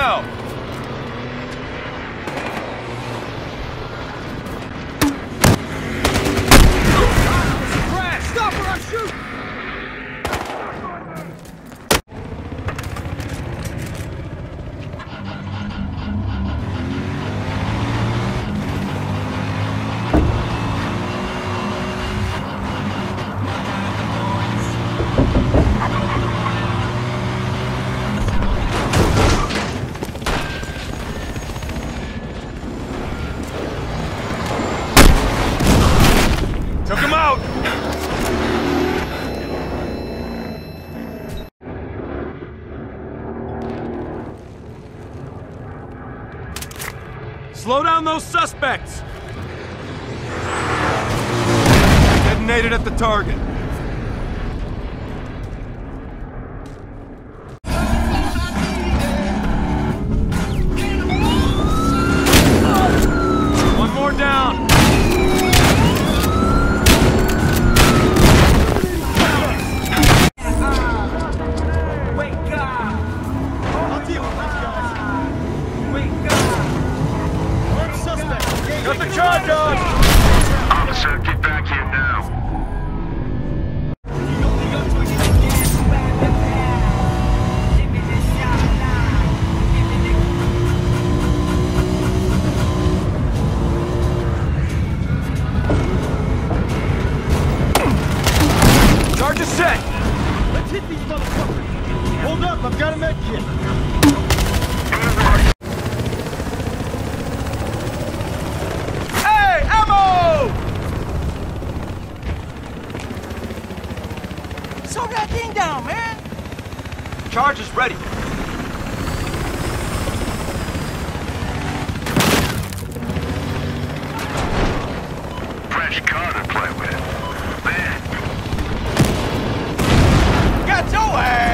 now! Crash! Stop or I'll shoot! Took him out! Slow down those suspects! Detonated at the target. One more down! Got the charge on! Officer, get back here now. Charge is set! Let's hit these motherfuckers! Hold up, I've got a med kit! Slow that thing down, man! Charge is ready. Fresh car to play with. Man. Got your ass!